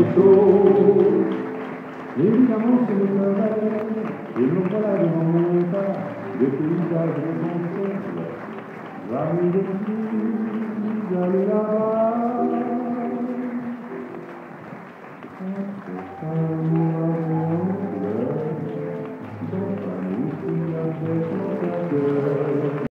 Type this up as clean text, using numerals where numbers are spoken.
chose. Évidemment, c'est le travail, et nous voilà devant mon état, le paysage responsable. J'arrive ici, j'allais là-bas.